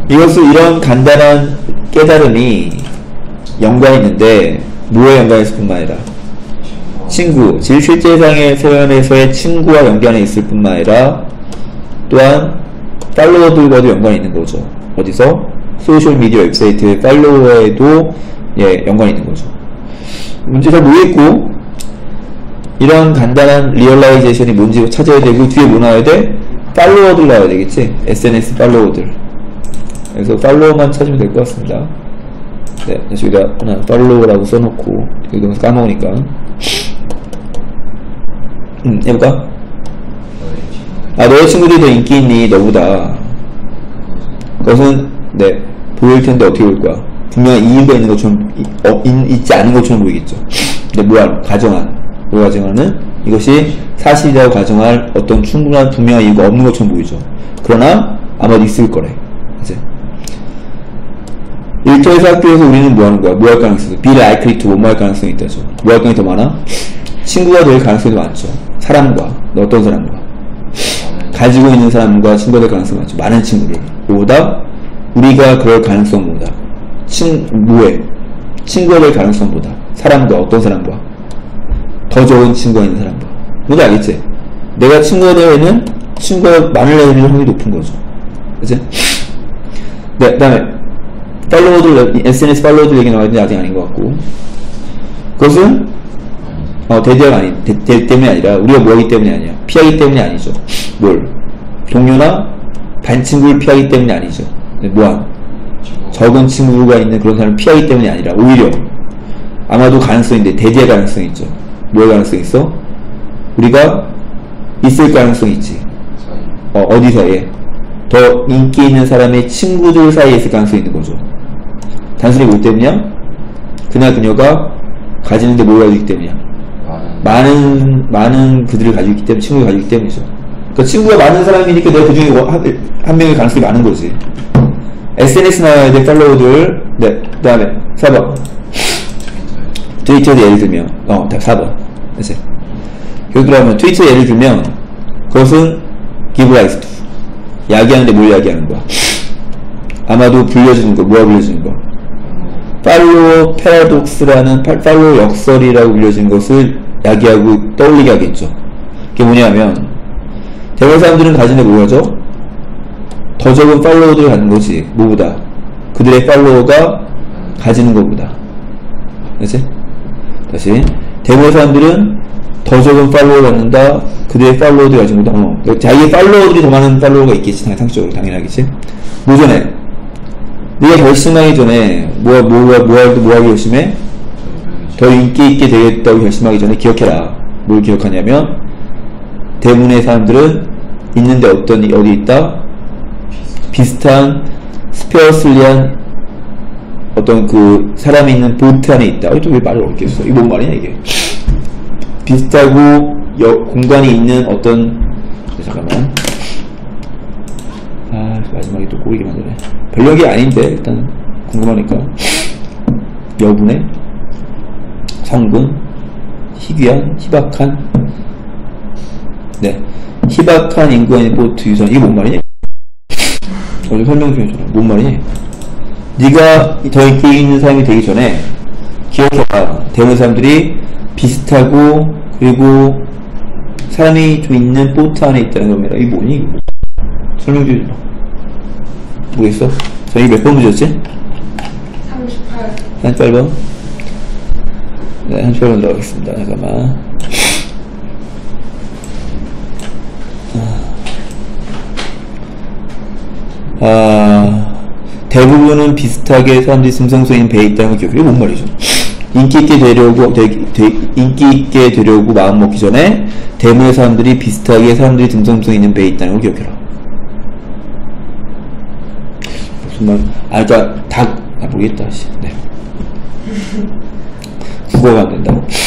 이런 간단한 깨달음이 연관이 있는데 뭐에 연관이 있을 뿐만 아니라 친구, 실제상의 세상에서의 친구와 연관이 있을 뿐만 아니라 또한 팔로워들과도 연관이 있는 거죠. 어디서? 소셜미디어 웹사이트의 팔로워에도 연관이 있는 거죠. 문제 잘 모르겠고 이런 간단한 리얼라이제이션이 뭔지 찾아야 되고 뒤에 뭐 나와야 돼? 팔로워들 나와야 되겠지? SNS 팔로워들. 그래서 팔로워만 찾으면 될 것 같습니다. 네, 여기다 하나 팔로워라고 써놓고 여기서 까먹으니까 해볼까? 너의 친구들이 더 인기 있니? 너보다. 그것은 네 보일 텐데 어떻게 볼 거야? 분명히 이유가 있는 것처럼 있지 않은 것처럼 보이겠죠. 근데 뭐 가정하는 이것이 사실이라고 가정할 어떤 충분한 분명한 이유가 없는 것처럼 보이죠. 그러나 아마도 있을 거래. 이제 일터에서 학교에서 우리는 뭐 하는 거야? 뭐 할 가능성이 있어? be likely to 뭐 할 가능성이 있다죠. 뭐 할 가능성이 더 많아? 친구가 될 가능성이 더 많죠. 사람과 어떤 사람과 가지고 있는 사람과 친구가 될 가능성이 많죠. 많은 친구들 보다 우리가 그럴 가능성보다 친구가 될 가능성보다 사람과 어떤 사람과 더 좋은 친구가 있는 사람과 뭔지 알겠지? 내가 친구가 되면 친구가 많을 확률이 높은 거죠. 그치? 네, 그 다음에 팔로워들, SNS 팔로워들 얘기 나와있는데 아직 아닌 것 같고 그것은 대대가 때문이 아니라 우리가 뭐하기 때문이 아니야. 피하기 때문이 아니죠. 뭘? 동료나 반 친구를 피하기 때문이 아니죠. 적은 친구가 있는 그런 사람을 피하기 때문이 아니라 오히려 아마도 가능성인데 대대의 가능성이 있죠. 뭐의 가능성이 있어? 우리가 있을 가능성이 있지. 어디 사이에? 더 인기 있는 사람의 친구들 사이에 있을 가능성이 있는 거죠. 단순히 뭐 때문이야? 그녀가 가지는데 뭘 가지고 있기 때문이야? 많은 그들을 가지고 있기 때문에, 친구를 가지고 있기 때문이죠. 그러니까 친구가 많은 사람이니까 내가 그 중에 한 명의 가능성이 많은 거지. SNS 나와야 돼, 팔로워들. 네, 그 다음에 4번. 트위터에서 예를 들면, 4번. 그치? 그러면 트위터에 예를 들면, 그것은 give rise to. 야기하는데 뭘 야기하는 거야? 아마도 불려주는 거, 뭐가 불려주는 거? 팔로워 패러독스라는 팔로워 역설이라고 불려지는 것을 야기하고 떠올리게 하겠죠. 그게 뭐냐면, 대부분 사람들은 가진 데 뭐가죠? 더 적은 팔로워들을 갖는 거지. 뭐보다? 그들의 팔로워가 가지는 것보다. 그치? 다시. 대부분 사람들은 더 적은 팔로워를 갖는다. 그들의 팔로워들을 가지는 것보다. 자기의 팔로워들이 더 많은 팔로워가 있겠지. 상식적으로. 당연하겠지? 뭐 전에? 네가 결심하기 전에 뭐 하기 결심해? 더 인기 있게 되겠다고 결심하기 전에 기억해라. 뭘 기억하냐면 대부분의 사람들은 있는데 어디 있다? 비슷한 스페어슬리한 어떤 그 사람이 있는 보트 안에 있다. 또 왜 말을 어렵게 했어? 이거 뭔 말이냐 이게? 비슷하고 공간이 있는 어떤 잠깐만. 마지막에 또 꼬이게 만드네. 별력이 아닌데 일단 궁금하니까. 여분의 성분 희귀한 희박한 희박한 인구가 있는 보트 유선. 이게 뭔 말이냐? 어제 설명 좀 해줘라. 뭔 말이냐? 네가 더 인기 있는 사람이 되기 전에 기억해봐. 대부분 사람들이 비슷하고 그리고 사람이 좀 있는 보트 안에 있다는 겁니다. 이게 뭐니? 설명 좀 해줘라. 모르겠어? 저희 몇 번 부셨지? 38번. 네, 38번 들어가겠습니다. 잠깐만. 대부분은 비슷하게 사람들이 심성소 있는 배에 있다는 걸 기억해. 이게 뭔 말이죠? 인기 있게 되려고 마음 먹기 전에 대부분의 사람들이 비슷하게 사람들이 등성소 있는 배에 있다는 걸 기억해라. 무슨 말? 그러니까 모르겠다. 네. 국어가 안 된다.